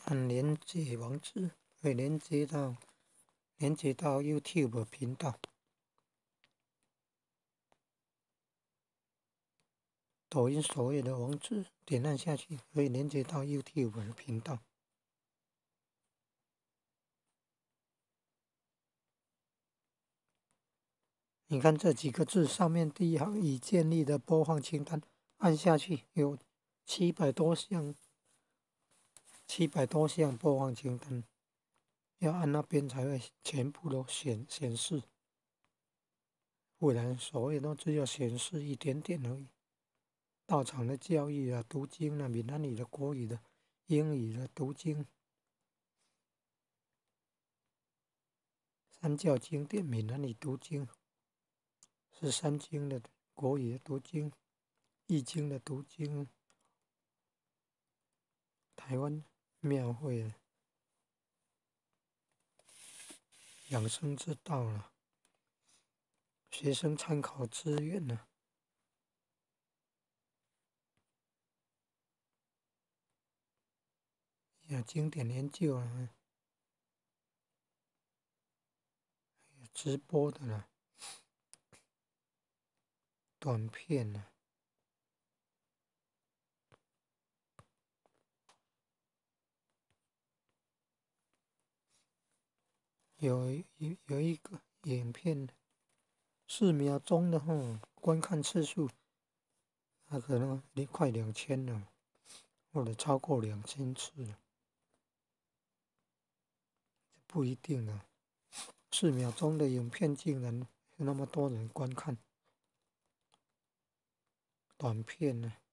按连接网址会连接到 YouTube 频道。抖音首页的网址点按下去可以连接到 YouTube 的频道。你看这几个字上面第一行已建立的播放清单，按下去有700多项播放清单，要按那边才会全部都显示，不然首页都只有显示一点点而已。道场的教育啊，读经啊，闽南语的、国语的、英语的读经，三教经典闽南语读经，13经的国语的读经，易经的读经，台湾庙会的养生之道了，学生参考资源呢，经典研究啊，直播的啦，短片啊，有一个影片4秒钟的观看次数，它可能快2000了，或者超过2000次了，不一定啊。4秒钟的影片竟然有那么多人观看，短片呢？